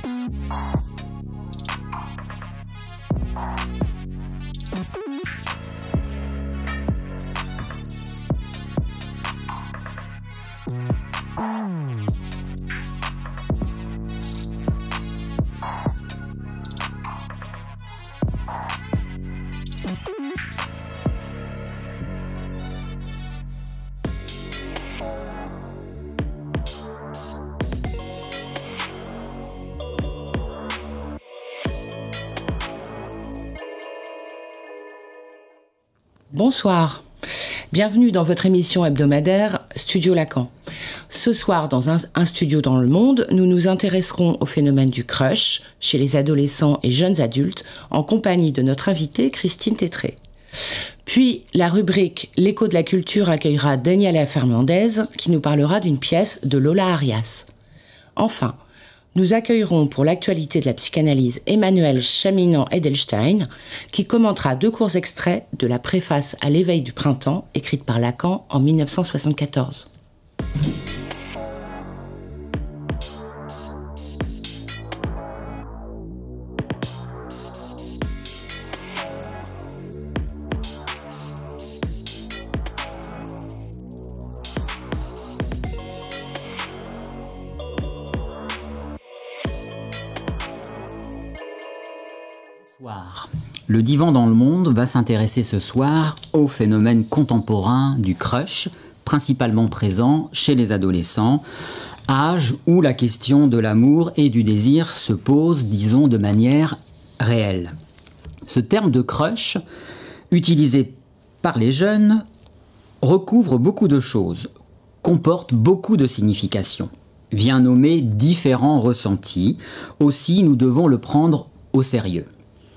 Bonsoir, bienvenue dans votre émission hebdomadaire Studio Lacan. Ce soir, dans un studio dans le monde, nous nous intéresserons au phénomène du crush chez les adolescents et jeunes adultes en compagnie de notre invitée Christine Tétré. Puis, la rubrique L'écho de la culture accueillera Daniela Fernandez qui nous parlera d'une pièce de Lola Arias. Enfin, nous accueillerons pour l'actualité de la psychanalyse Emmanuel Chaminand-Edelstein qui commentera 2 courts extraits de la préface à l'éveil du printemps écrite par Lacan en 1974. Le divan dans le monde va s'intéresser ce soir au phénomène contemporain du crush, principalement présent chez les adolescents, âge où la question de l'amour et du désir se pose, disons, de manière réelle. Ce terme de crush, utilisé par les jeunes, recouvre beaucoup de choses, comporte beaucoup de significations, vient nommer différents ressentis, aussi nous devons le prendre au sérieux.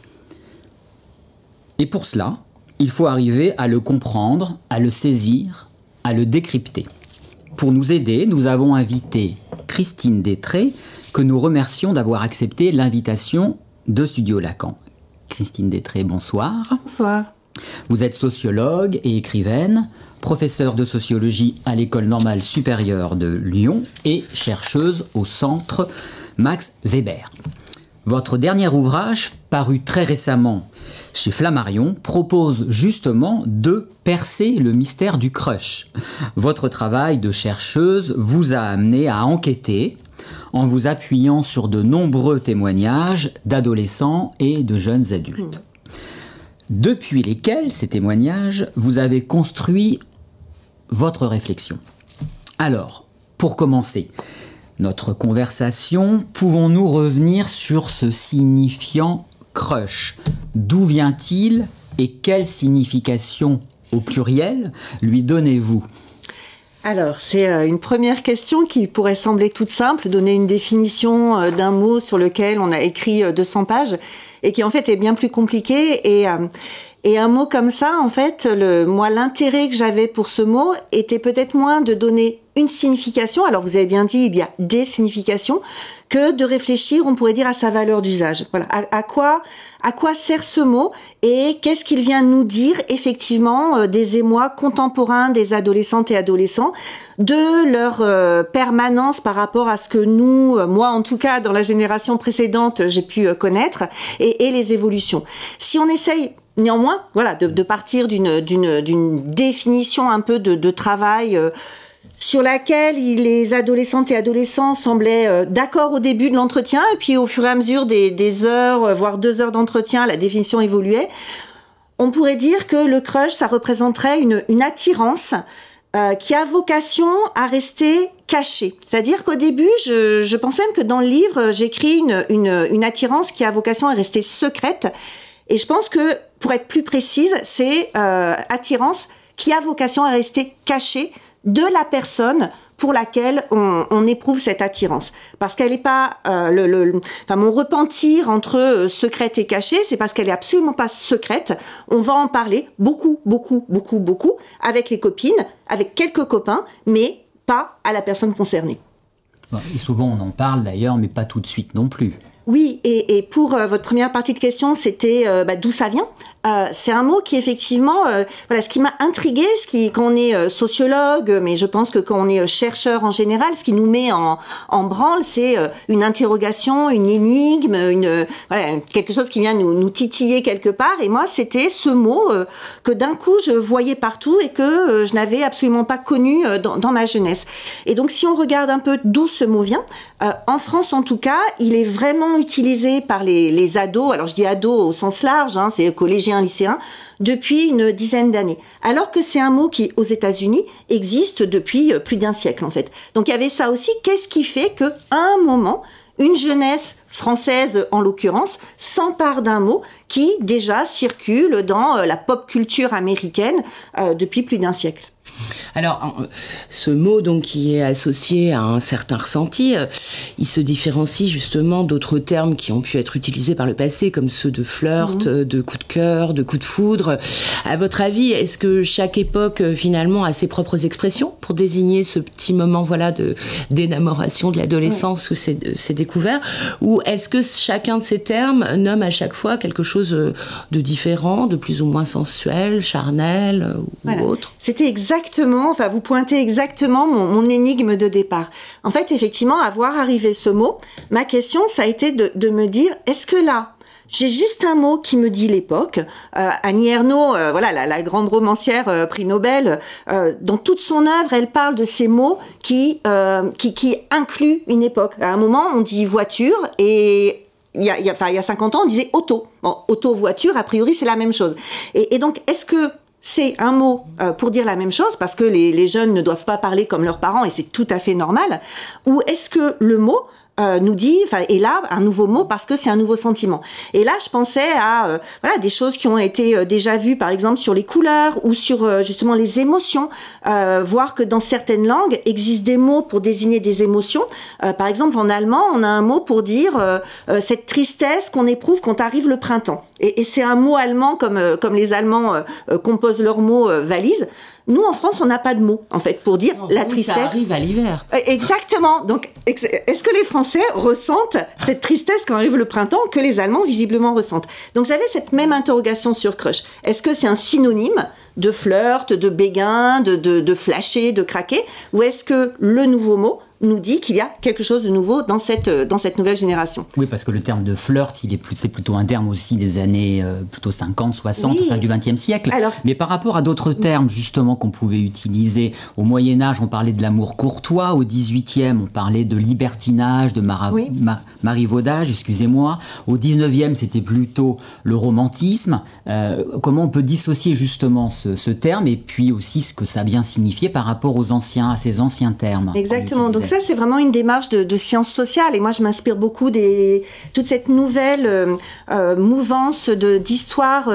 Et pour cela, il faut arriver à le comprendre, à le saisir, à le décrypter. Pour nous aider, nous avons invité Christine Tétré, que nous remercions d'avoir accepté l'invitation de Studio Lacan. Christine Tétré, bonsoir. Bonsoir. Vous êtes sociologue et écrivaine, professeure de sociologie à l'École normale supérieure de Lyon et chercheuse au Centre Max Weber. Votre dernier ouvrage, paru très récemment chez Flammarion, propose justement de percer le mystère du crush. Votre travail de chercheuse vous a amené à enquêter en vous appuyant sur de nombreux témoignages d'adolescents et de jeunes adultes. Depuis lesquels, ces témoignages, vous avez construit votre réflexion. Alors, pour commencer notre conversation, pouvons-nous revenir sur ce signifiant crush? D'où vient-il et quelle signification au pluriel lui donnez-vous? Alors, c'est une première question qui pourrait sembler toute simple, donner une définition d'un mot sur lequel on a écrit 200 pages et qui en fait est bien plus compliqué. Et un mot comme ça, en fait, moi, l'intérêt que j'avais pour ce mot était peut-être moins de donner une signification, alors vous avez bien dit, il y a des significations, que de réfléchir, on pourrait dire, à sa valeur d'usage. Voilà, à quoi sert ce mot et qu'est-ce qu'il vient nous dire, effectivement, des émois contemporains des adolescentes et adolescents, de leur permanence par rapport à ce que nous, moi en tout cas, dans la génération précédente, j'ai pu connaître, et les évolutions. Si on essaye néanmoins, voilà, de partir d'une définition un peu de travail sur laquelle les adolescentes et adolescents semblaient d'accord au début de l'entretien, et puis au fur et à mesure des heures, voire 2 heures d'entretien, la définition évoluait. On pourrait dire que le crush, ça représenterait une attirance qui a vocation à rester cachée. C'est-à-dire qu'au début, je pense même que dans le livre, j'écris une attirance qui a vocation à rester secrète. Et je pense que, pour être plus précise, c'est attirance qui a vocation à rester cachée de la personne pour laquelle on éprouve cette attirance. Parce qu'elle n'est pas... mon repentir entre secrète et cachée, c'est parce qu'elle est absolument pas secrète. On va en parler beaucoup, beaucoup, beaucoup, beaucoup avec les copines, avec quelques copains, mais pas à la personne concernée. Et souvent on en parle d'ailleurs, mais pas tout de suite non plus. Oui, et pour votre première partie de question, c'était d'où ça vient. c'est un mot qui effectivement, voilà, ce qui m'a intriguée, quand on est sociologue, mais je pense que quand on est chercheur en général, ce qui nous met en branle, c'est une interrogation, une énigme, voilà, quelque chose qui vient nous titiller quelque part. Et moi, c'était ce mot que d'un coup je voyais partout et que je n'avais absolument pas connu dans ma jeunesse. Et donc, si on regarde un peu d'où ce mot vient, en France en tout cas, il est vraiment utilisé par les ados. Alors je dis ados au sens large, hein, c'est collégiens, lycéens, depuis une dizaine d'années. Alors que c'est un mot qui, aux États-Unis, existe depuis plus d'un siècle en fait. Donc il y avait ça aussi. Qu'est-ce qui fait qu'à un moment, une jeunesse française en l'occurrence, s'empare d'un mot qui déjà circule dans la pop culture américaine depuis plus d'un siècle. Alors, ce mot donc qui est associé à un certain ressenti, il se différencie justement d'autres termes qui ont pu être utilisés par le passé, comme ceux de flirt, de coup de cœur, de coup de foudre. À votre avis, est-ce que chaque époque finalement a ses propres expressions pour désigner ce petit moment, voilà, d'énamoration de l'adolescence ou ses découvertes, ou est-ce que chacun de ces termes nomme à chaque fois quelque chose de différent, de plus ou moins sensuel, charnel ou autre? C'était exactement, enfin vous pointez exactement mon énigme de départ. En fait, effectivement, à voir arriver ce mot, ma question, ça a été de me dire, est-ce que là, j'ai juste un mot qui me dit l'époque. Annie Ernaux, voilà, la grande romancière prix Nobel, dans toute son œuvre, elle parle de ces mots qui incluent une époque. À un moment, on dit voiture et il y a 50 ans, on disait auto. Bon, auto, voiture, a priori, c'est la même chose. Et donc, est-ce que c'est un mot pour dire la même chose, parce que les jeunes ne doivent pas parler comme leurs parents, et c'est tout à fait normal, ou est-ce que le mot nous dit, enfin, est là un nouveau mot parce que c'est un nouveau sentiment. Et là, je pensais à voilà, des choses qui ont été déjà vues, par exemple sur les couleurs ou sur justement les émotions. Voir que dans certaines langues existent des mots pour désigner des émotions. Par exemple, en allemand, on a un mot pour dire cette tristesse qu'on éprouve quand arrive le printemps. Et c'est un mot allemand comme les Allemands composent leurs mots valise. Nous, en France, on n'a pas de mot, en fait, pour dire la tristesse. Ça arrive à l'hiver. Exactement. Donc, est-ce que les Français ressentent cette tristesse quand arrive le printemps que les Allemands, visiblement, ressentent? Donc, j'avais cette même interrogation sur crush. Est-ce que c'est un synonyme de flirt, de béguin, de flasher, de craquer? Ou est-ce que le nouveau mot nous dit qu'il y a quelque chose de nouveau dans cette nouvelle génération? Oui, parce que le terme de flirt, c'est plutôt un terme aussi des années plutôt 50, 60, oui. Fin du XXe siècle. Alors, mais par rapport à d'autres termes, justement, qu'on pouvait utiliser, au Moyen-Âge, on parlait de l'amour courtois, au XVIIIe, on parlait de libertinage, de marivaudage, excusez-moi. Au XIXe, c'était plutôt le romantisme. Comment on peut dissocier justement ce terme et puis aussi ce que ça a bien signifié par rapport à ces anciens termes? Exactement. Donc ça, c'est vraiment une démarche de sciences sociales. Et moi, je m'inspire beaucoup toute cette nouvelle mouvance d'histoire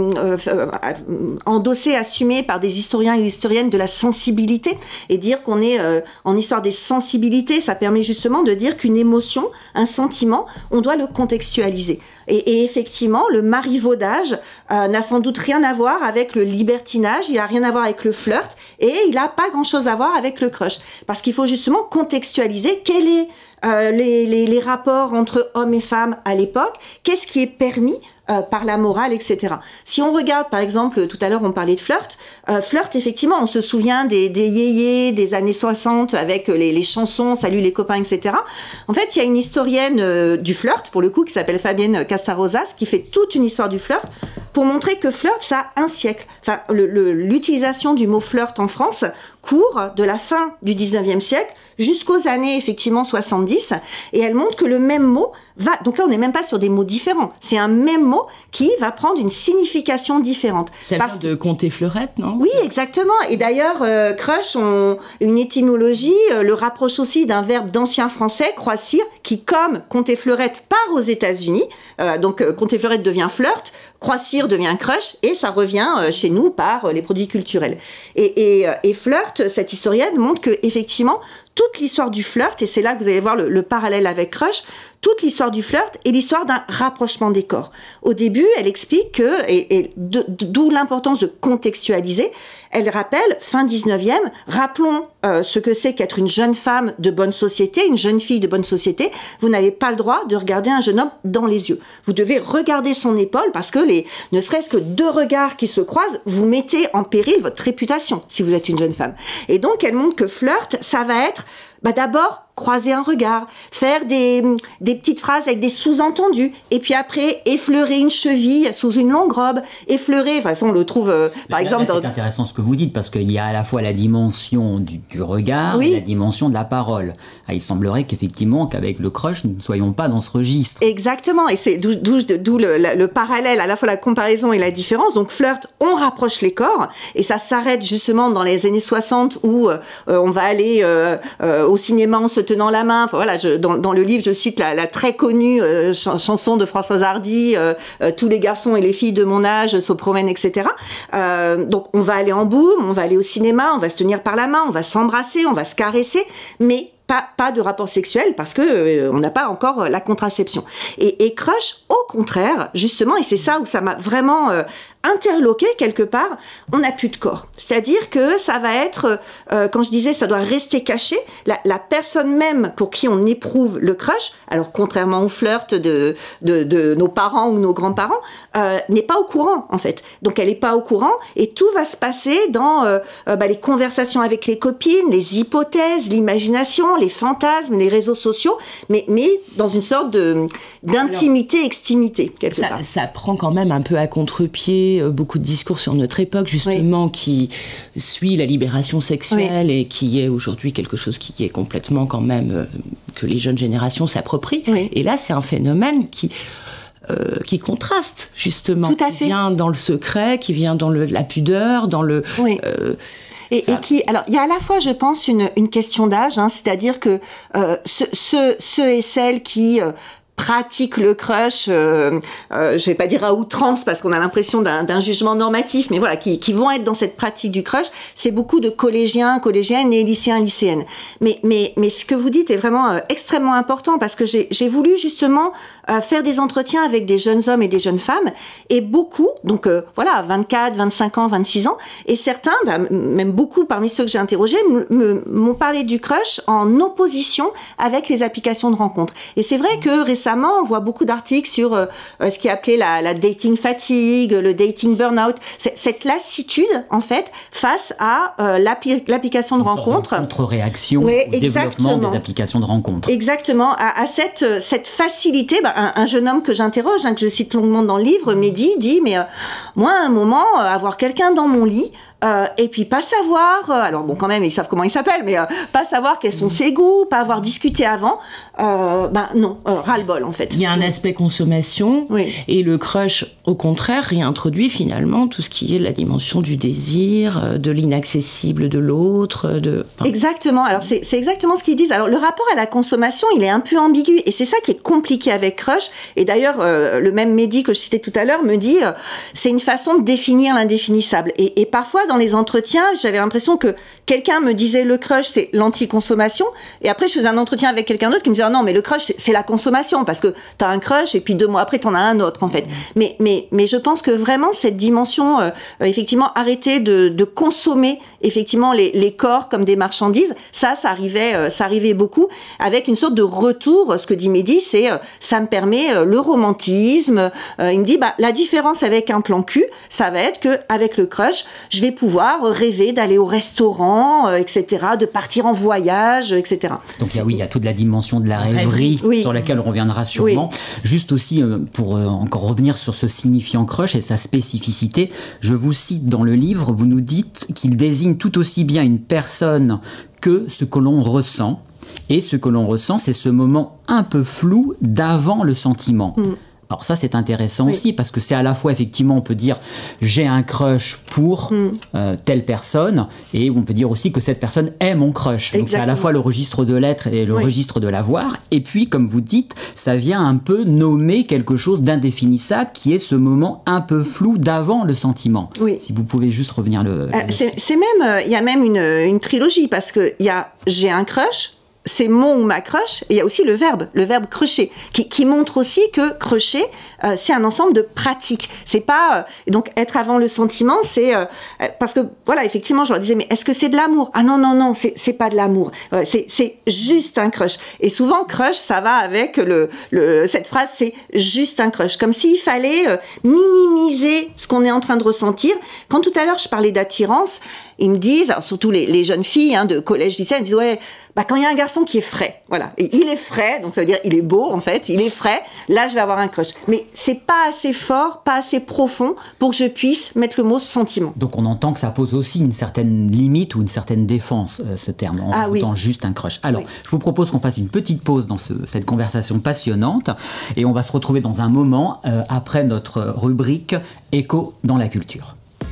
endossée, assumée par des historiens et historiennes de la sensibilité. Et dire qu'on est en histoire des sensibilités, ça permet justement de dire qu'une émotion, un sentiment, on doit le contextualiser. Et effectivement, le marivaudage n'a sans doute rien à voir avec le libertinage, il n'a rien à voir avec le flirt, et il n'a pas grand-chose à voir avec le crush. Parce qu'il faut justement contextualiser quels est les rapports entre hommes et femmes à l'époque, qu'est-ce qui est permis par la morale, etc. Si on regarde, par exemple, tout à l'heure on parlait de flirt, effectivement, on se souvient des yéyés des années 60 avec les chansons, salut les copains, etc. En fait, il y a une historienne du flirt, pour le coup, qui s'appelle Fabienne Castarosas, qui fait toute une histoire du flirt, pour montrer que flirt, ça a un siècle. Enfin, l'utilisation du mot flirt en France court de la fin du 19e siècle jusqu'aux années, effectivement, 70, et elle montre que le même mot va... Donc là, on n'est même pas sur des mots différents. C'est un même mot qui va prendre une signification différente. Ça vient de compter fleurette, non? Oui, exactement. Et d'ailleurs, crush, une étymologie le rapproche aussi d'un verbe d'ancien français, croissir, qui, comme compter fleurette, part aux États-Unis. Donc, compter fleurette devient flirt, croissir devient crush, et ça revient chez nous par les produits culturels. Et flirt, cette historienne montre que effectivement, toute l'histoire du flirt, et c'est là que vous allez voir le parallèle avec Crush, toute l'histoire du flirt est l'histoire d'un rapprochement des corps. Au début, elle explique que, et d'où l'importance de contextualiser, elle rappelle, fin 19e, rappelons ce que c'est qu'être une jeune femme de bonne société, une jeune fille de bonne société. Vous n'avez pas le droit de regarder un jeune homme dans les yeux. Vous devez regarder son épaule parce que ne serait-ce que 2 regards qui se croisent, vous mettez en péril votre réputation si vous êtes une jeune femme. Et donc, elle montre que flirt, ça va être d'abord croiser un regard, faire des petites phrases avec des sous-entendus, et puis après effleurer une cheville sous une longue robe, effleurer, enfin on le trouve par exemple... C'est intéressant ce que vous dites, parce qu'il y a à la fois la dimension du regard et la dimension de la parole. Il semblerait qu'effectivement, qu'avec le crush, nous ne soyons pas dans ce registre. Exactement, et c'est d'où le parallèle, à la fois la comparaison et la différence. Donc flirt, on rapproche les corps, et ça s'arrête justement dans les années 60 où on va aller au cinéma en se tenant la main. Enfin, voilà, dans le livre, je cite la très connue chanson de Françoise Hardy, tous les garçons et les filles de mon âge se promènent, etc. Donc, on va aller en boum, on va aller au cinéma, on va se tenir par la main, on va s'embrasser, on va se caresser, mais pas de rapport sexuel parce que on n'a pas encore la contraception. Et Crush, au contraire, justement, et c'est ça où ça m'a vraiment interloqué quelque part, on n'a plus de corps. C'est-à-dire que ça va être, quand je disais ça doit rester caché, la personne même pour qui on éprouve le crush, alors contrairement au flirt de nos parents ou nos grands-parents, n'est pas au courant en fait. Donc elle n'est pas au courant et tout va se passer dans les conversations avec les copines, les hypothèses, l'imagination, les fantasmes, les réseaux sociaux, mais dans une sorte d'intimité, extimité quelque part. Ça prend quand même un peu à contre-pied beaucoup de discours sur notre époque, justement, qui suit la libération sexuelle et qui est aujourd'hui quelque chose qui est complètement quand même que les jeunes générations s'approprient. Et là, c'est un phénomène qui contraste, justement. Tout à fait. Qui vient dans le secret, qui vient dans la pudeur, dans le... Et qui, alors, il y a à la fois, je pense, une question d'âge, c'est-à-dire que ceux et celles qui pratiquent le crush, je vais pas dire à outrance parce qu'on a l'impression d'un jugement normatif, mais voilà, qui vont être dans cette pratique du crush, c'est beaucoup de collégiennes et lycéens, lycéennes. Mais ce que vous dites est vraiment extrêmement important parce que j'ai voulu justement faire des entretiens avec des jeunes hommes et des jeunes femmes et beaucoup, donc 24, 25 ans, 26 ans, et certains, même beaucoup parmi ceux que j'ai interrogés, m'ont parlé du crush en opposition avec les applications de rencontres. Et c'est vrai que récemment, on voit beaucoup d'articles sur ce qui est appelé la dating fatigue, le dating burn-out, cette lassitude, en fait, face à l'application de rencontres. Contre-réaction au développement des applications de rencontres. Exactement, à cette facilité. Un jeune homme que j'interroge, que je cite longuement dans le livre, Mehdi, dit, mais moi, à un moment, avoir quelqu'un dans mon lit, et puis pas savoir, alors bon quand même ils savent comment il s'appelle, mais pas savoir quels sont ses goûts, pas avoir discuté avant, non, ras-le-bol en fait. Il y a un aspect consommation, et le crush au contraire réintroduit finalement tout ce qui est la dimension du désir, de l'inaccessible de l'autre. Exactement, alors c'est exactement ce qu'ils disent. Alors le rapport à la consommation il est un peu ambigu, et c'est ça qui est compliqué avec crush, et d'ailleurs le même Mehdi que je citais tout à l'heure me dit c'est une façon de définir l'indéfinissable, et parfois dans les entretiens, j'avais l'impression que quelqu'un me disait le crush c'est l'anti-consommation, et après je faisais un entretien avec quelqu'un d'autre qui me disait non mais le crush c'est la consommation parce que t'as un crush et puis 2 mois après t'en as un autre en fait. Mais je pense que vraiment cette dimension effectivement arrêter de consommer effectivement les corps comme des marchandises, ça arrivait beaucoup avec une sorte de retour. Ce que dit Mehdi, c'est ça me permet le romantisme. Il me dit la différence avec un plan cul, ça va être que avec le crush, je vais pouvoir rêver d'aller au restaurant, etc., de partir en voyage, etc. Donc il y a toute la dimension de la rêverie sur laquelle on reviendra sûrement. Juste aussi, pour encore revenir sur ce signifiant crush et sa spécificité, je vous cite dans le livre, vous nous dites qu'il désigne tout aussi bien une personne que ce que l'on ressent. Et ce que l'on ressent, c'est ce moment un peu flou d'avant le sentiment. Alors ça, c'est intéressant aussi, parce que c'est à la fois, effectivement, on peut dire j'ai un crush pour telle personne, et on peut dire aussi que cette personne est mon crush. Donc c'est à la fois le registre de l'être et le registre de l'avoir. Et puis, comme vous dites, ça vient un peu nommer quelque chose d'indéfinissable, qui est ce moment un peu flou d'avant le sentiment. Oui. Si vous pouvez juste revenir c'est même, il y a même une trilogie, parce que il y a j'ai un crush, c'est mon ou ma crush, et il y a aussi le verbe crusher, qui montre aussi que crusher, c'est un ensemble de pratiques. C'est pas donc être avant le sentiment, c'est parce que voilà, effectivement, je leur disais, mais est-ce que c'est de l'amour? Ah non, c'est pas de l'amour. C'est juste un crush. Et souvent, crush, ça va avec cette phrase, c'est juste un crush, comme s'il fallait minimiser ce qu'on est en train de ressentir. Quand tout à l'heure je parlais d'attirance, ils me disent, alors surtout les jeunes filles de collège, lycée, elles disent quand il y a un garçon qui est frais, voilà, et il est frais, donc ça veut dire il est beau en fait, il est frais, là je vais avoir un crush. Mais c'est pas assez fort, pas assez profond pour que je puisse mettre le mot sentiment. Donc on entend que ça pose aussi une certaine limite ou une certaine défense, ce terme, en étant juste un crush. Alors, je vous propose qu'on fasse une petite pause dans cette conversation passionnante, et on va se retrouver dans un moment après notre rubrique Écho dans la culture.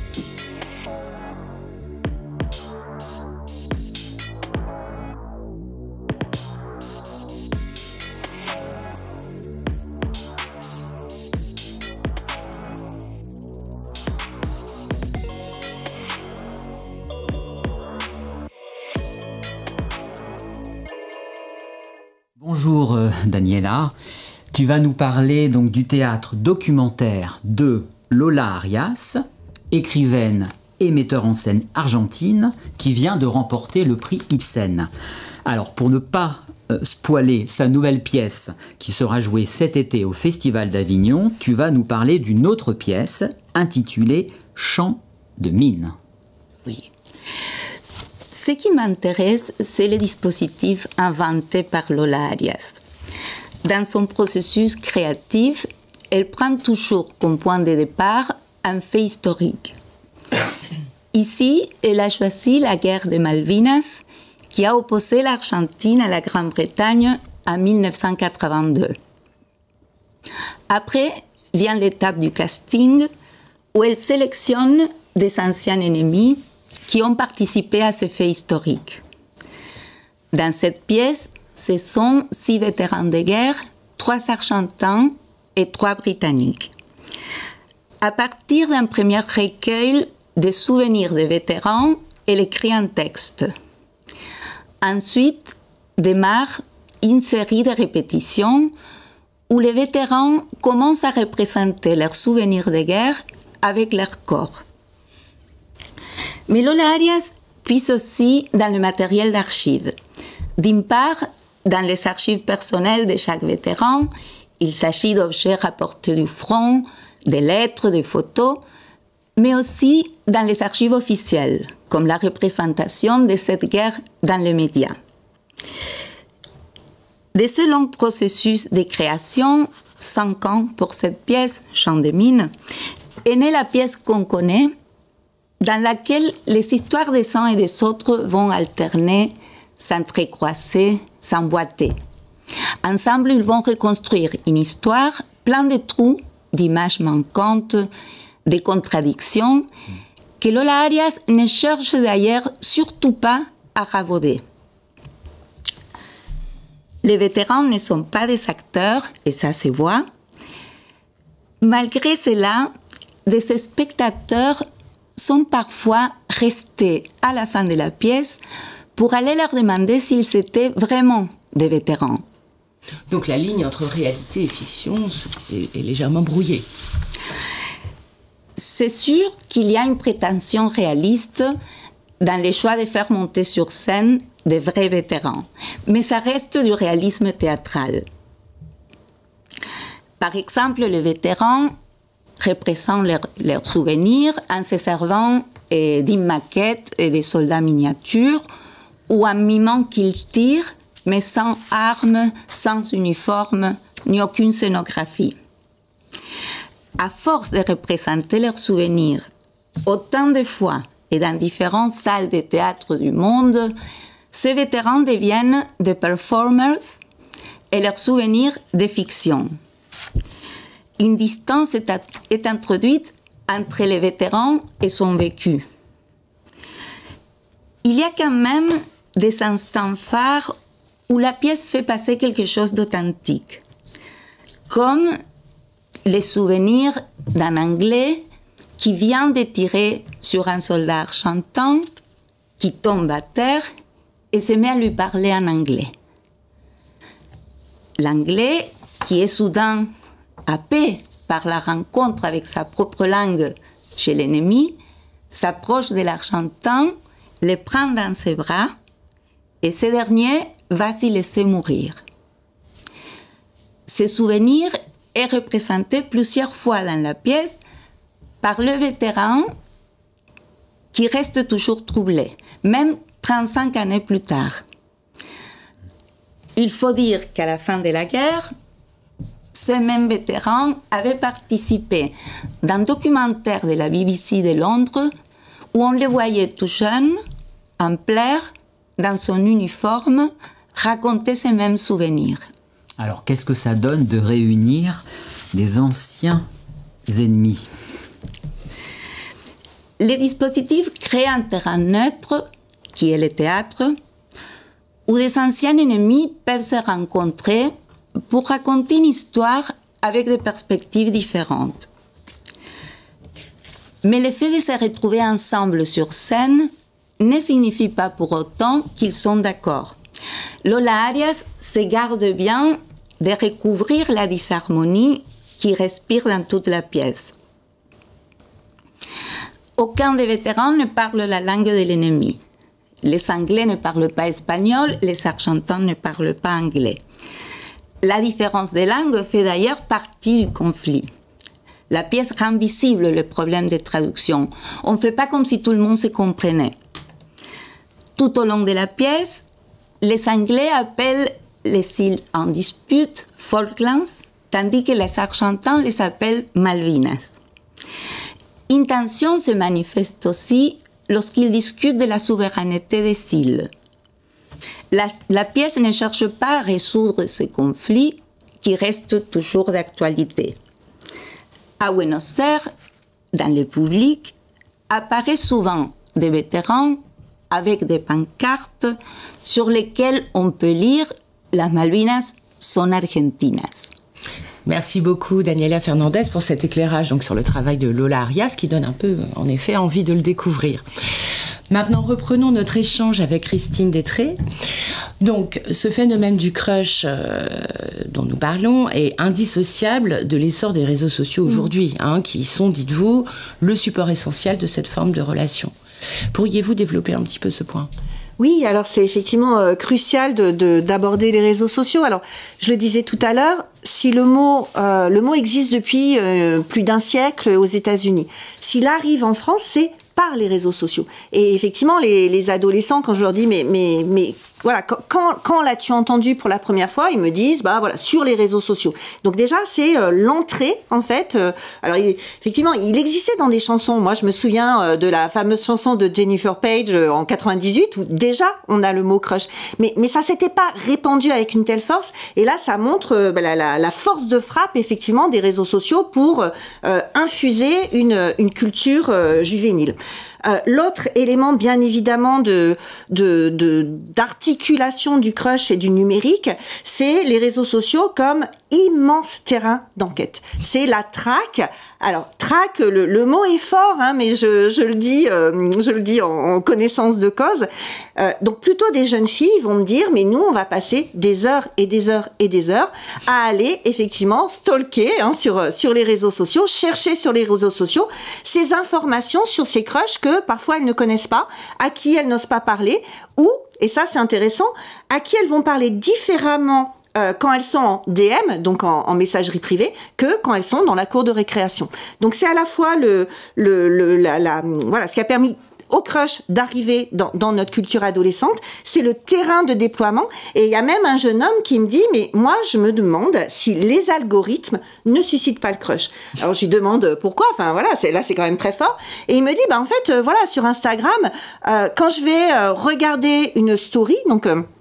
Bonjour Daniela, tu vas nous parler donc du théâtre documentaire de Lola Arias, écrivaine et metteur en scène argentine qui vient de remporter le prix Ibsen. Alors pour ne pas spoiler sa nouvelle pièce qui sera jouée cet été au Festival d'Avignon, tu vas nous parler d'une autre pièce intitulée Chant de mine. Oui. Ce qui m'intéresse, c'est le dispositif inventé par Lola Arias. Dans son processus créatif, elle prend toujours comme point de départ un fait historique. Ici, elle a choisi la guerre des Malvinas, qui a opposé l'Argentine à la Grande-Bretagne en 1982. Après vient l'étape du casting, où elle sélectionne des anciens ennemis qui ont participé à ce fait historique. Dans cette pièce, ce sont 6 vétérans de guerre, 3 Argentins et 3 Britanniques. À partir d'un premier recueil de souvenirs des vétérans, elle écrit un texte. Ensuite, démarre une série de répétitions où les vétérans commencent à représenter leurs souvenirs de guerre avec leur corps. Mais Lola Arias puise aussi dans le matériel d'archives. D'une part, dans les archives personnelles de chaque vétéran, il s'agit d'objets rapportés du front, des lettres, des photos, mais aussi dans les archives officielles, comme la représentation de cette guerre dans les médias. De ce long processus de création, 5 ans pour cette pièce, Chant de mine, est née la pièce qu'on connaît, dans laquelle les histoires des uns et des autres vont alterner, s'entrecroiser, s'emboîter. Ensemble, ils vont reconstruire une histoire pleine de trous, d'images manquantes, de contradictions, que Lola Arias ne cherche d'ailleurs surtout pas à ravauder. Les vétérans ne sont pas des acteurs, et ça se voit. Malgré cela, des spectateurs sont parfois restés à la fin de la pièce pour aller leur demander s'ils étaient vraiment des vétérans. Donc la ligne entre réalité et fiction est légèrement brouillée. C'est sûr qu'il y a une prétention réaliste dans les choix de faire monter sur scène des vrais vétérans, mais ça reste du réalisme théâtral. Par exemple, les vétérans représentent leurs souvenirs en se servant d'une maquette et des soldats miniatures ou en mimant qu'ils tirent, mais sans armes, sans uniforme, ni aucune scénographie. À force de représenter leurs souvenirs autant de fois et dans différentes salles de théâtre du monde, ces vétérans deviennent des performers et leurs souvenirs des fictions. une distance est introduite entre les vétérans et son vécu. Il y a quand même des instants phares où la pièce fait passer quelque chose d'authentique, comme les souvenirs d'un Anglais qui vient de tirer sur un soldat argentin, qui tombe à terre et se met à lui parler en anglais. L'Anglais, qui est soudain happé par la rencontre avec sa propre langue chez l'ennemi, s'approche de l'Argentin, le prend dans ses bras et ce dernier va s'y laisser mourir. Ce souvenir est représenté plusieurs fois dans la pièce par le vétéran qui reste toujours troublé, même 35 années plus tard. Il faut dire qu'à la fin de la guerre, ce même vétéran avait participé dans un documentaire de la BBC de Londres où on le voyait tout jeune, en pleurs, dans son uniforme, raconter ces mêmes souvenirs. Alors, qu'est-ce que ça donne de réunir des anciens ennemis? Les dispositifs créent un terrain neutre, qui est le théâtre, où des anciens ennemis peuvent se rencontrer pour raconter une histoire avec des perspectives différentes. Mais le fait de se retrouver ensemble sur scène ne signifie pas pour autant qu'ils sont d'accord. Lola Arias se garde bien de recouvrir la disharmonie qui respire dans toute la pièce. Aucun des vétérans ne parle la langue de l'ennemi. Les Anglais ne parlent pas espagnol, les Argentins ne parlent pas anglais. La différence de langue fait d'ailleurs partie du conflit. La pièce rend visible le problème de traduction. On ne fait pas comme si tout le monde se comprenait. Tout au long de la pièce, les Anglais appellent les îles en dispute Falklands, tandis que les Argentins les appellent Malvinas. Une tension se manifeste aussi lorsqu'ils discutent de la souveraineté des îles. La pièce ne cherche pas à résoudre ce conflit qui reste toujours d'actualité. À Buenos Aires, dans le public, apparaissent souvent des vétérans avec des pancartes sur lesquelles on peut lire « Las Malvinas son argentinas ». Merci beaucoup Daniela Fernandez pour cet éclairage donc, sur le travail de Lola Arias qui donne un peu en effet envie de le découvrir. Maintenant reprenons notre échange avec Christine Détré. Donc ce phénomène du crush dont nous parlons est indissociable de l'essor des réseaux sociaux aujourd'hui, qui sont, dites-vous, le support essentiel de cette forme de relation. Pourriez-vous développer un petit peu ce point ? Oui, alors c'est effectivement crucial d'aborder les réseaux sociaux. Alors, je le disais tout à l'heure, si le mot existe depuis plus d'un siècle aux États-Unis, s'il arrive en France, c'est par les réseaux sociaux. Et effectivement, les adolescents, quand je leur dis, mais voilà, quand l'as-tu entendu pour la première fois, ils me disent, bah voilà, sur les réseaux sociaux. Donc déjà, c'est l'entrée, en fait. Alors, effectivement, il existait dans des chansons. Moi, je me souviens de la fameuse chanson de Jennifer Page en 98, où déjà, on a le mot crush. Mais ça s'était pas répandu avec une telle force. Et là, ça montre la force de frappe, effectivement, des réseaux sociaux pour infuser une culture juvénile. L'autre élément, bien évidemment, d'articulation du crush et du numérique, c'est les réseaux sociaux comme immense terrain d'enquête. C'est la traque. Alors, traque, le mot est fort, mais je le dis en connaissance de cause. Donc, plutôt des jeunes filles vont me dire, mais nous, on va passer des heures et des heures et des heures à aller, effectivement, stalker sur les réseaux sociaux, chercher sur les réseaux sociaux ces informations sur ces crushs que parfois elles ne connaissent pas, à qui elles n'osent pas parler, ou, et ça c'est intéressant, à qui elles vont parler différemment quand elles sont en DM, donc en messagerie privée, que quand elles sont dans la cour de récréation. Donc c'est à la fois voilà, ce qui a permis au crush d'arriver dans notre culture adolescente, c'est le terrain de déploiement. Et il y a même un jeune homme qui me dit, mais moi je me demande si les algorithmes ne suscitent pas le crush. Alors je lui demande pourquoi, enfin voilà, là c'est quand même très fort. Et il me dit, en fait, voilà, sur Instagram, quand je vais regarder une story, donc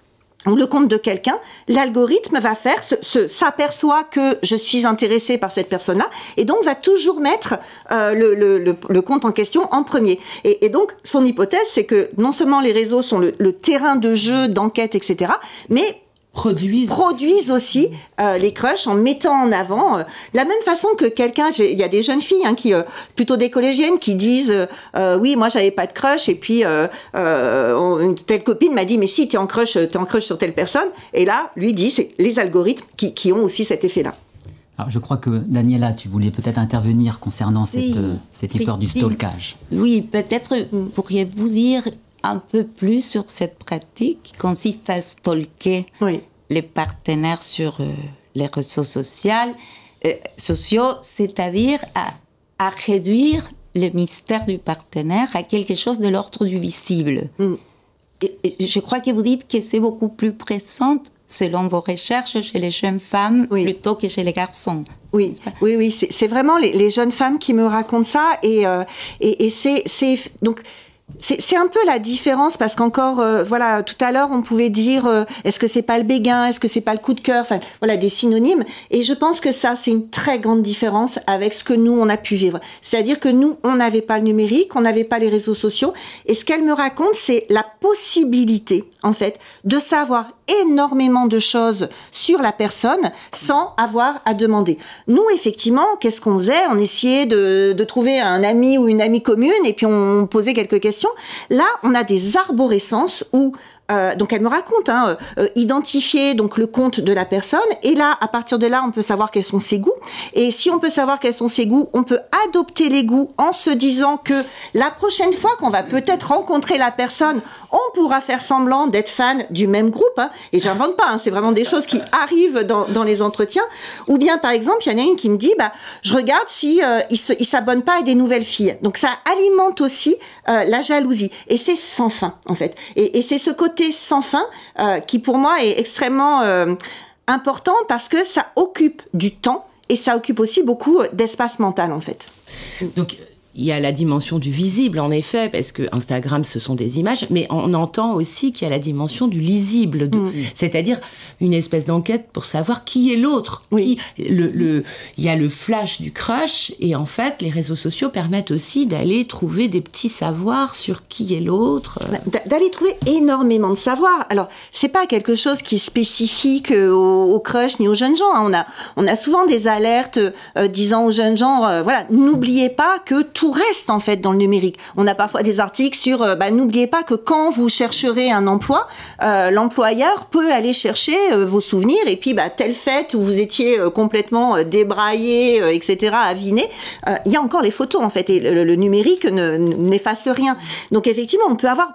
ou le compte de quelqu'un, l'algorithme va faire, s'aperçoit que je suis intéressée par cette personne-là, et donc va toujours mettre le compte en question en premier. Et donc, son hypothèse, c'est que non seulement les réseaux sont le terrain de jeu, d'enquête, etc., mais produisent aussi les crushs en mettant en avant de la même façon que quelqu'un, il y a des jeunes filles qui plutôt des collégiennes qui disent oui, moi j'avais pas de crush, et puis une telle copine m'a dit mais si, t'es en crush sur telle personne, et là lui dit c'est les algorithmes qui ont aussi cet effet-là. Alors, je crois que, Daniela, tu voulais peut-être intervenir concernant cette histoire du stalkage. Oui, peut-être pourriez-vous dire un peu plus sur cette pratique qui consiste à stalker les partenaires sur les réseaux sociaux, c'est-à-dire à réduire le mystère du partenaire à quelque chose de l'ordre du visible. Et je crois que vous dites que c'est beaucoup plus présent, selon vos recherches, chez les jeunes femmes plutôt que chez les garçons. Oui, c'est vraiment les jeunes femmes qui me racontent ça, et donc c'est un peu la différence, parce qu'encore voilà, tout à l'heure on pouvait dire est-ce que c'est pas le béguin, est-ce que c'est pas le coup de cœur, enfin voilà, des synonymes, et je pense que ça c'est une très grande différence avec ce que nous on a pu vivre. C'est-à-dire que nous on n'avait pas le numérique, on n'avait pas les réseaux sociaux, et ce qu'elle me raconte, c'est la possibilité en fait de savoir énormément de choses sur la personne sans avoir à demander. Nous, effectivement, qu'est-ce qu'on faisait? On essayait de trouver un ami ou une amie commune, et puis on posait quelques questions. Là, on a des arborescences où donc elle me raconte identifier donc le compte de la personne, et là à partir de là on peut savoir quels sont ses goûts, et si on peut savoir quels sont ses goûts, on peut adopter les goûts en se disant que la prochaine fois qu'on va peut-être rencontrer la personne, on pourra faire semblant d'être fan du même groupe, et j'invente pas, c'est vraiment des choses qui arrivent dans les entretiens. Ou bien par exemple il y en a une qui me dit je regarde si il s'abonne pas à des nouvelles filles, donc ça alimente aussi la jalousie, et c'est sans fin en fait, et c'est ce côté sans fin qui pour moi est extrêmement important, parce que ça occupe du temps et ça occupe aussi beaucoup d'espace mental en fait. Donc il y a la dimension du visible en effet, parce que Instagram ce sont des images, mais on entend aussi qu'il y a la dimension du lisible, c'est-à-dire une espèce d'enquête pour savoir qui est l'autre. Il y a le flash du crush, et en fait les réseaux sociaux permettent aussi d'aller trouver des petits savoirs sur qui est l'autre. D'aller trouver énormément de savoirs. Alors c'est pas quelque chose qui est spécifique aux crush ni aux jeunes gens. On a souvent des alertes disant aux jeunes gens voilà, n'oubliez pas que tout reste en fait dans le numérique. On a parfois des articles sur n'oubliez pas que quand vous chercherez un emploi, l'employeur peut aller chercher vos souvenirs, et puis telle fête où vous étiez complètement débraillé, etc., aviné, il y a encore les photos en fait, et le numérique n'efface rien. Donc effectivement on peut avoir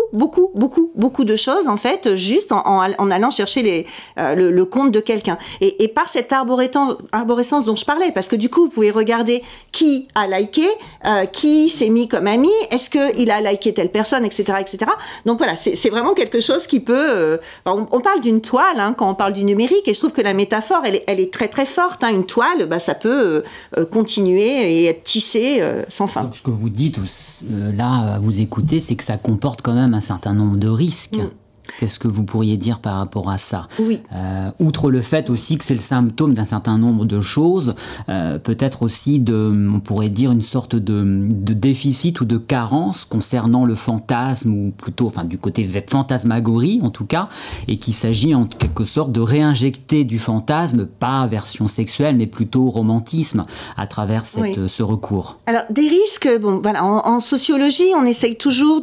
beaucoup de choses en fait juste en allant chercher le compte de quelqu'un, et par cette arborescence dont je parlais, parce que du coup vous pouvez regarder qui a liké, qui s'est mis comme ami, est-ce qu'il a liké telle personne, etc., etc. Donc voilà, c'est vraiment quelque chose qui peut... on parle d'une toile quand on parle du numérique, et je trouve que la métaphore, elle est très très forte. Une toile, ça peut continuer et être tissée sans fin. Donc, ce que vous dites là, à vous écouter, c'est que ça comporte quand même un certain nombre de risques. Qu'est-ce que vous pourriez dire par rapport à ça? Outre le fait aussi que c'est le symptôme d'un certain nombre de choses, peut-être aussi on pourrait dire une sorte de déficit ou de carence concernant le fantasme, ou plutôt, du côté de cette fantasmagorie en tout cas, et qu'il s'agit en quelque sorte de réinjecter du fantasme, pas version sexuelle, mais plutôt romantisme, à travers ce recours. Alors des risques, en sociologie, on essaye toujours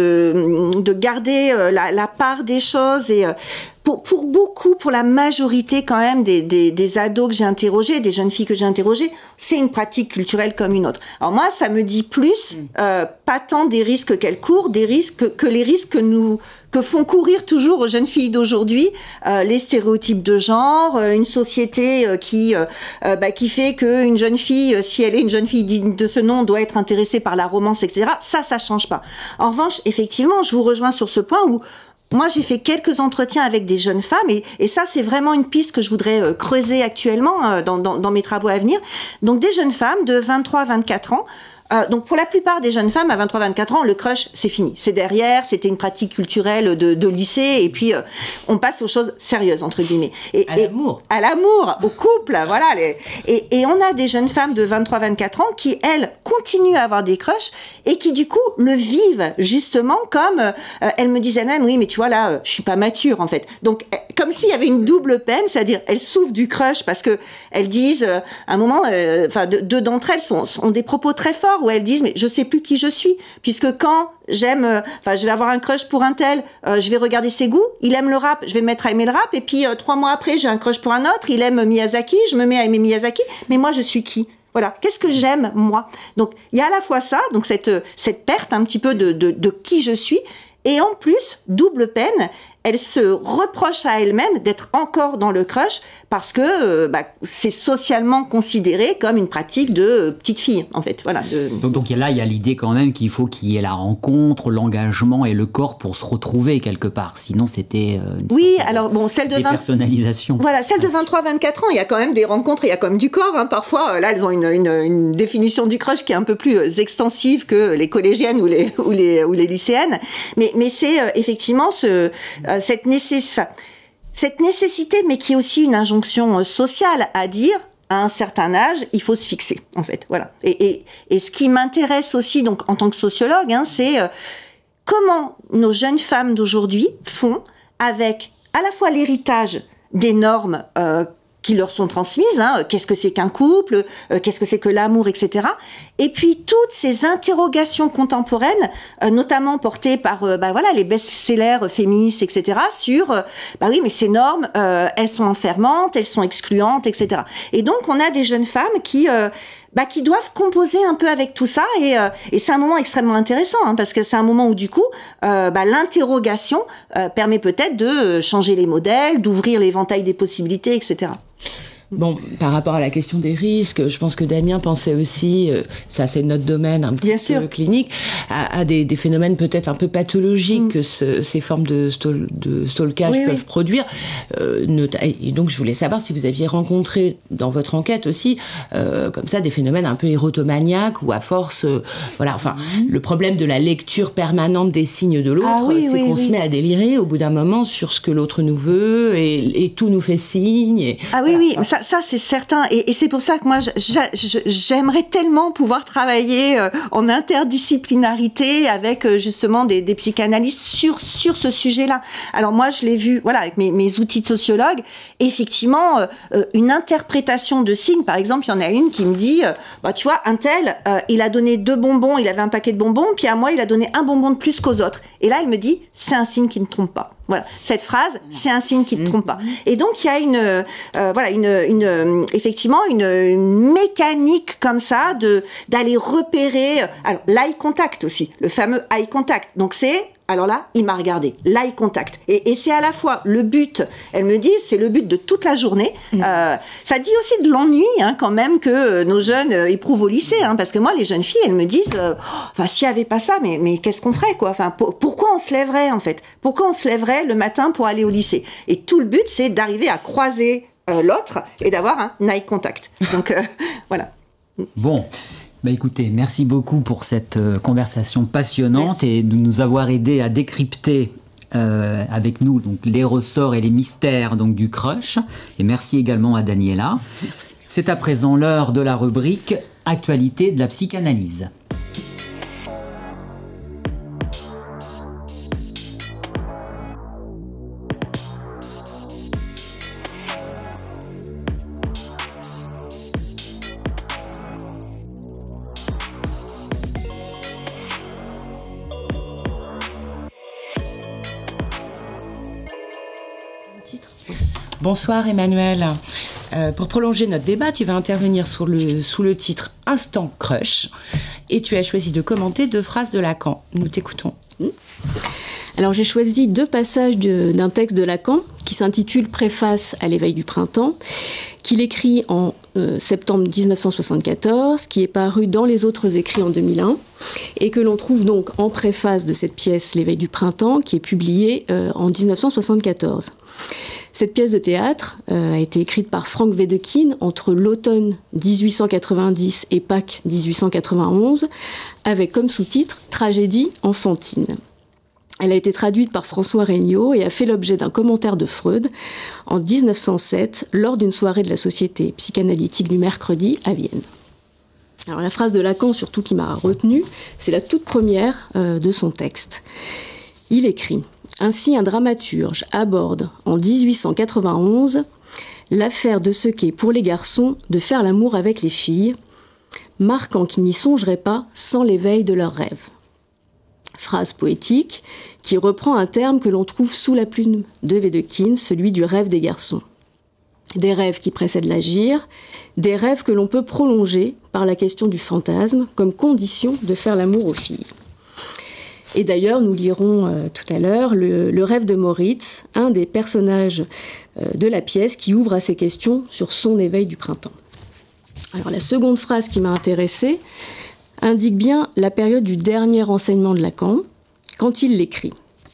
de garder la part des choses, et pour la majorité quand même des ados que j'ai interrogés, des jeunes filles que j'ai interrogées, c'est une pratique culturelle comme une autre. Alors moi, ça me dit plus, pas tant des risques qu'elles courent, des risques que les risques que font courir toujours aux jeunes filles d'aujourd'hui, les stéréotypes de genre, une société qui fait qu'une jeune fille, si elle est une jeune fille digne de ce nom, doit être intéressée par la romance, etc. Ça change pas. En revanche, effectivement, je vous rejoins sur ce point où moi, j'ai fait quelques entretiens avec des jeunes femmes, et ça, c'est vraiment une piste que je voudrais creuser actuellement dans mes travaux à venir. Donc, des jeunes femmes de 23-24 ans Donc pour la plupart des jeunes femmes à 23-24 ans, le crush c'est fini, c'est derrière, c'était une pratique culturelle de lycée et puis on passe aux choses sérieuses entre guillemets. À l'amour. À l'amour, au couple, voilà. Et on a des jeunes femmes de 23-24 ans qui elles continuent à avoir des crushs et qui du coup le vivent justement comme elles me disaient même oui mais tu vois là je suis pas mature en fait. Donc comme s'il y avait une double peine, c'est-à-dire elles souffrent du crush parce que elles disent à un moment, deux d'entre elles ont des propos très forts où elles disent mais je sais plus qui je suis puisque quand je vais avoir un crush pour un tel, je vais regarder ses goûts, il aime le rap, je vais me mettre à aimer le rap et puis 3 mois après j'ai un crush pour un autre, il aime Miyazaki, je me mets à aimer Miyazaki, mais moi je suis qui? Voilà, qu'est-ce que j'aime moi? Donc il y a à la fois ça, donc cette perte un petit peu de qui je suis et en plus double peine. Elle se reproche à elle-même d'être encore dans le crush parce que c'est socialement considéré comme une pratique de petite fille, en fait. Voilà. Donc là, il y a l'idée quand même qu'il faut qu'il y ait la rencontre, l'engagement et le corps pour se retrouver quelque part. Sinon, c'était celle de dépersonnalisation. Voilà, celle de 23-24 ans, il y a quand même des rencontres, il y a quand même du corps. Hein. Parfois, là, elles ont une définition du crush qui est un peu plus extensive que les collégiennes ou les lycéennes. Mais c'est effectivement cette nécessité, mais qui est aussi une injonction sociale à dire à un certain âge, il faut se fixer, en fait. Voilà. Et ce qui m'intéresse aussi, donc, en tant que sociologue, c'est comment nos jeunes femmes d'aujourd'hui font avec à la fois l'héritage des normes qui leur sont transmises, qu'est-ce que c'est qu'un couple, qu'est-ce que c'est que l'amour, etc. Et puis toutes ces interrogations contemporaines, notamment portées par les best-sellers féministes, etc. sur oui mais ces normes, elles sont enfermantes, elles sont excluantes, etc. Et donc on a des jeunes femmes qui doivent composer un peu avec tout ça et c'est un moment extrêmement intéressant parce que c'est un moment où du coup l'interrogation permet peut-être de changer les modèles, d'ouvrir l'éventail des possibilités, etc. Bon, par rapport à la question des risques, je pense que Damien pensait aussi, ça c'est notre domaine un petit peu clinique, à des phénomènes peut-être un peu pathologiques que ces formes de stalkage peuvent produire. Et donc je voulais savoir si vous aviez rencontré dans votre enquête aussi, comme ça, des phénomènes un peu érotomaniaques ou à force, le problème de la lecture permanente des signes de l'autre, c'est qu'on se met à délirer au bout d'un moment sur ce que l'autre nous veut et tout nous fait signe. Ça c'est certain et c'est pour ça que moi j'aimerais tellement pouvoir travailler en interdisciplinarité avec justement des psychanalystes sur ce sujet-là. Alors moi je l'ai vu avec mes outils de sociologue, effectivement une interprétation de signes, par exemple il y en a une qui me dit tu vois un tel il a donné 2 bonbons, il avait un paquet de bonbons, puis à moi il a donné 1 bonbon de plus qu'aux autres, et là elle me dit c'est un signe qui ne trompe pas. Voilà, cette phrase, c'est un signe qui ne trompe pas. Et donc il y a effectivement une mécanique comme ça d'aller repérer. Alors l'eye contact aussi, le fameux eye contact. Donc alors là, il m'a regardé, l'eye contact. Et c'est à la fois le but, elle me dit, c'est le but de toute la journée. Ça dit aussi de l'ennui quand même que nos jeunes éprouvent au lycée. Parce que moi, les jeunes filles, elles me disent, s'il n'y avait pas ça, mais qu'est-ce qu'on ferait quoi? Pourquoi on se lèverait en fait? Pourquoi on se lèverait le matin pour aller au lycée? Et tout le but, c'est d'arriver à croiser l'autre et d'avoir un eye contact. Donc voilà. Bon. Écoutez, merci beaucoup pour cette conversation passionnante et de nous avoir aidé à décrypter avec nous donc, les ressorts et les mystères donc, du crush. Et merci également à Daniela. Merci. C'est à présent l'heure de la rubrique Actualité de la psychanalyse. Bonsoir Emmanuel. Pour prolonger notre débat, tu vas intervenir sous le titre « Instant crush » et tu as choisi de commenter 2 phrases de Lacan. Nous t'écoutons. Alors j'ai choisi 2 passages d'un texte de Lacan qui s'intitule « Préface à l'éveil du printemps » qu'il écrit en septembre 1974, qui est paru dans Les Autres Écrits en 2001, et que l'on trouve donc en préface de cette pièce L'éveil du printemps, qui est publiée en 1974. Cette pièce de théâtre a été écrite par Frank Wedekind entre l'automne 1890 et Pâques 1891, avec comme sous-titre « Tragédie enfantine ». Elle a été traduite par François Regnault et a fait l'objet d'un commentaire de Freud en 1907 lors d'une soirée de la Société psychanalytique du mercredi à Vienne. Alors la phrase de Lacan surtout qui m'a retenue, c'est la toute première de son texte. Il écrit « Ainsi un dramaturge aborde en 1891 l'affaire de ce qu'est pour les garçons de faire l'amour avec les filles, marquant qu'ils n'y songeraient pas sans l'éveil de leurs rêves. » Phrase poétique qui reprend un terme que l'on trouve sous la plume de Wedekind, celui du rêve des garçons. Des rêves qui précèdent l'agir, des rêves que l'on peut prolonger par la question du fantasme comme condition de faire l'amour aux filles. Et d'ailleurs, nous lirons tout à l'heure le rêve de Moritz, un des personnages de la pièce qui ouvre à ces questions sur son éveil du printemps. Alors la seconde phrase qui m'a intéressée indique bien la période du dernier enseignement de Lacan, quand il l'écrit.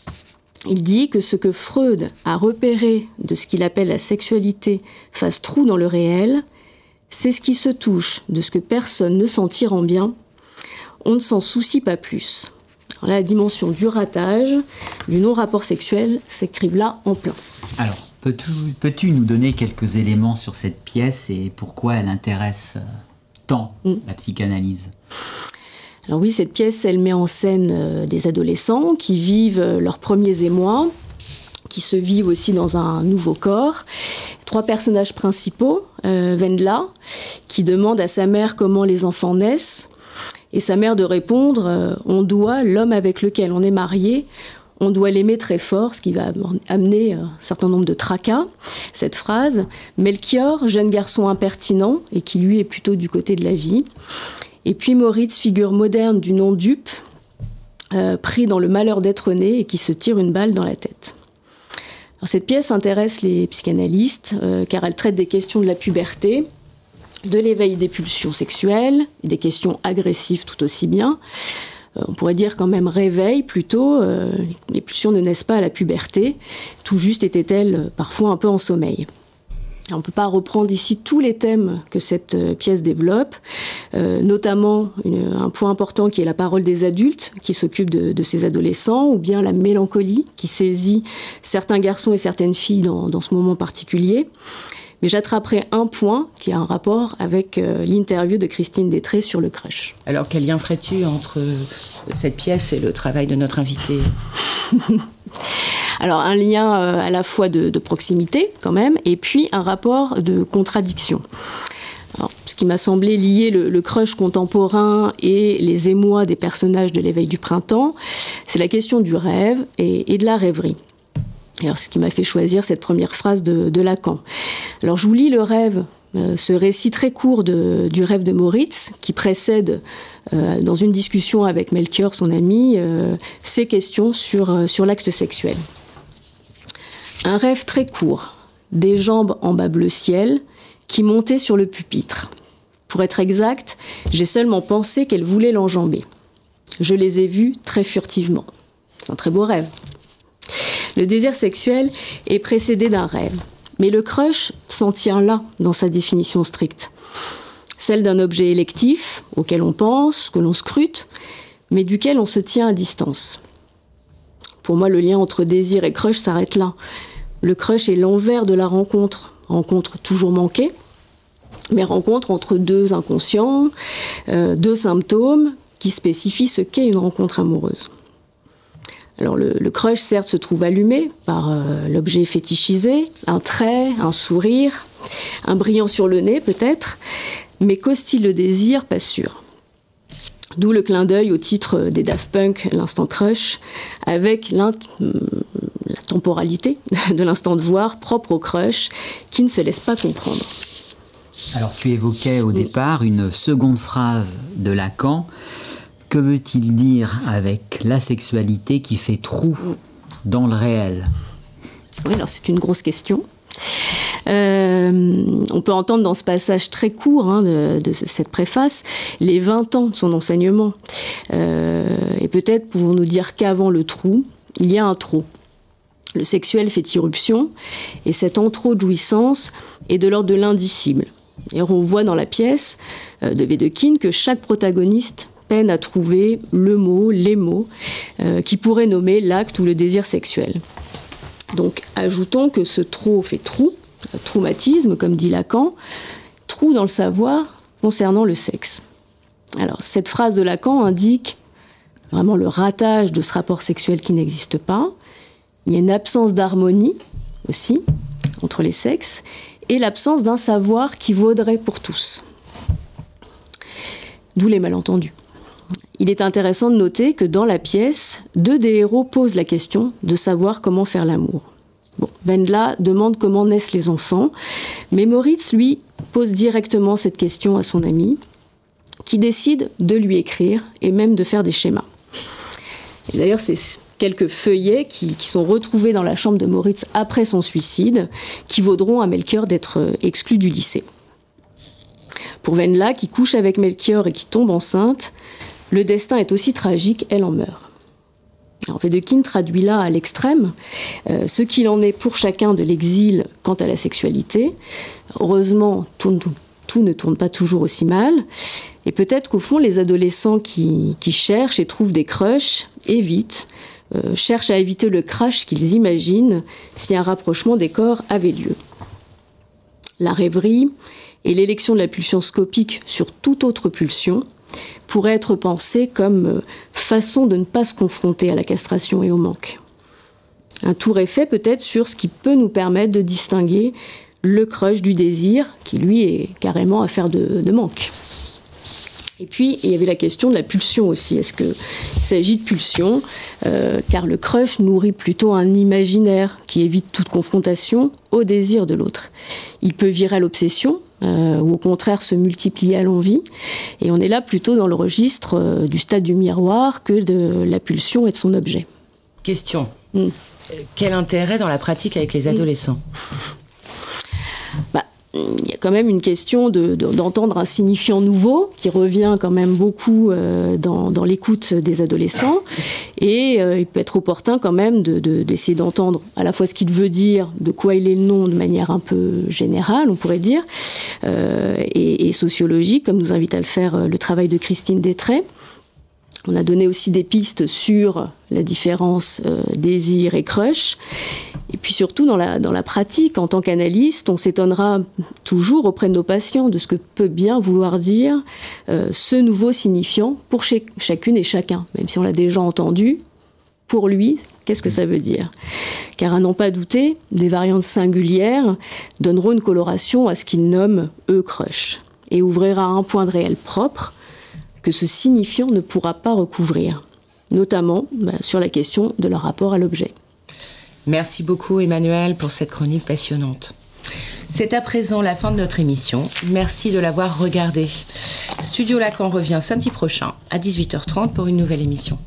Il dit que ce que Freud a repéré de ce qu'il appelle la sexualité fasse trou dans le réel, c'est ce qui se touche de ce que personne ne s'en tire en bien, on ne s'en soucie pas plus. Alors, la dimension du ratage, du non-rapport sexuel s'écrive là en plein. Alors, peux-tu nous donner quelques éléments sur cette pièce et pourquoi elle intéresse tant la psychanalyse ? Alors oui, cette pièce, elle met en scène des adolescents qui vivent leurs premiers émois, qui se vivent aussi dans un nouveau corps. 3 personnages principaux, Wendla, qui demande à sa mère comment les enfants naissent, et sa mère de répondre on doit, l'homme avec lequel on est marié, on doit l'aimer très fort, ce qui va amener un certain nombre de tracas, cette phrase. Melchior, jeune garçon impertinent, et qui lui est plutôt du côté de la vie. Et puis Moritz, figure moderne du nom dupe, pris dans le malheur d'être né et qui se tire une balle dans la tête. Alors, cette pièce intéresse les psychanalystes, car elle traite des questions de la puberté, de l'éveil des pulsions sexuelles, et des questions agressives tout aussi bien. On pourrait dire quand même réveil plutôt, les pulsions ne naissent pas à la puberté, tout juste étaient-elles parfois un peu en sommeil. On ne peut pas reprendre ici tous les thèmes que cette pièce développe, notamment un point important qui est la parole des adultes qui s'occupent de ces adolescents, ou bien la mélancolie qui saisit certains garçons et certaines filles dans ce moment particulier. Mais j'attraperai un point qui a un rapport avec l'interview de Christine Détré sur le crush. Alors, quel lien ferais-tu entre cette pièce et le travail de notre invité ? Alors, un lien à la fois de proximité, quand même, et puis un rapport de contradiction. Alors, ce qui m'a semblé lier le crush contemporain et les émois des personnages de l'éveil du printemps, c'est la question du rêve et de la rêverie. Alors, ce qui m'a fait choisir cette première phrase de Lacan. Alors, je vous lis le rêve, ce récit très court du rêve de Moritz, qui précède, dans une discussion avec Melchior, son ami, ces questions sur l'acte sexuel. Un rêve très court, des jambes en bas bleu ciel, qui montaient sur le pupitre. Pour être exact, j'ai seulement pensé qu'elles voulaient l'enjamber. Je les ai vues très furtivement. C'est un très beau rêve. Le désir sexuel est précédé d'un rêve. Mais le crush s'en tient là, dans sa définition stricte. Celle d'un objet électif, auquel on pense, que l'on scrute, mais duquel on se tient à distance. Pour moi, le lien entre désir et crush s'arrête là. Le crush est l'envers de la rencontre. Rencontre toujours manquée, mais rencontre entre deux inconscients, deux symptômes qui spécifient ce qu'est une rencontre amoureuse. Alors le crush, certes, se trouve allumé par l'objet fétichisé, un trait, un sourire, un brillant sur le nez peut-être, mais qu'hostile le désir, pas sûr. D'où le clin d'œil au titre des Daft Punk, l'instant crush, avec la temporalité de l'instant de voir propre au crush, qui ne se laisse pas comprendre. Alors tu évoquais au départ une seconde phrase de Lacan. Que veut-il dire avec la sexualité qui fait trou dans le réel ? Oui, alors c'est une grosse question. On peut entendre dans ce passage très court de cette préface les 20 ans de son enseignement. Et peut-être pouvons-nous dire qu'avant le trou, il y a un trop. Le sexuel fait irruption et cet trop de jouissance est de l'ordre de l'indicible. Et on voit dans la pièce de Wedekind que chaque protagoniste peine à trouver le mot, les mots qui pourraient nommer l'acte ou le désir sexuel. Donc ajoutons que ce trop fait trou, traumatisme comme dit Lacan, trou dans le savoir concernant le sexe. Alors cette phrase de Lacan indique vraiment le ratage de ce rapport sexuel qui n'existe pas. Il y a une absence d'harmonie aussi entre les sexes et l'absence d'un savoir qui vaudrait pour tous. D'où les malentendus. Il est intéressant de noter que dans la pièce, 2 des héros posent la question de savoir comment faire l'amour. Bon, Wendla demande comment naissent les enfants, mais Moritz, lui, pose directement cette question à son ami, qui décide de lui écrire et même de faire des schémas. Et d'ailleurs, c'est quelques feuillets qui sont retrouvés dans la chambre de Moritz après son suicide, qui vaudront à Melchior d'être exclu du lycée. Pour Wendla, qui couche avec Melchior et qui tombe enceinte, le destin est aussi tragique, elle en meurt. Alors, Wedekind traduit là à l'extrême ce qu'il en est pour chacun de l'exil quant à la sexualité. Heureusement, tout ne tourne pas toujours aussi mal. Et peut-être qu'au fond, les adolescents qui cherchent et trouvent des crushs évitent, cherchent à éviter le crash qu'ils imaginent si un rapprochement des corps avait lieu. La rêverie et l'élection de la pulsion scopique sur toute autre pulsion pourraient être pensées comme façon de ne pas se confronter à la castration et au manque. Un tour est fait peut-être sur ce qui peut nous permettre de distinguer le crush du désir, qui lui est carrément affaire de manque. Et puis, il y avait la question de la pulsion aussi. Est-ce qu'il s'agit de pulsion car le crush nourrit plutôt un imaginaire qui évite toute confrontation au désir de l'autre. Il peut virer à l'obsession, ou au contraire se multiplier à l'envie. Et on est là plutôt dans le registre du stade du miroir que de la pulsion et de son objet. Question. Quel intérêt dans la pratique avec les adolescents ? Il y a quand même une question d'entendre un signifiant nouveau qui revient quand même beaucoup dans l'écoute des adolescents. Et il peut être opportun quand même d'essayer d'entendre à la fois ce qu'il veut dire, de quoi il est le nom de manière un peu générale, on pourrait dire, et sociologique, comme nous invite à le faire le travail de Christine Détray. On a donné aussi des pistes sur la différence désir et crush. Et puis surtout, dans la pratique, en tant qu'analyste, on s'étonnera toujours auprès de nos patients de ce que peut bien vouloir dire ce nouveau signifiant pour chacune et chacun. Même si on l'a déjà entendu, pour lui, qu'est-ce que ça veut dire ? Car à n'en pas douter, des variantes singulières donneront une coloration à ce qu'il nomme « e-crush » et ouvrira un point de réel propre que ce signifiant ne pourra pas recouvrir, notamment sur la question de leur rapport à l'objet. Merci beaucoup Emmanuel pour cette chronique passionnante. C'est à présent la fin de notre émission. Merci de l'avoir regardée. Studio Lacan revient samedi prochain à 18h30 pour une nouvelle émission.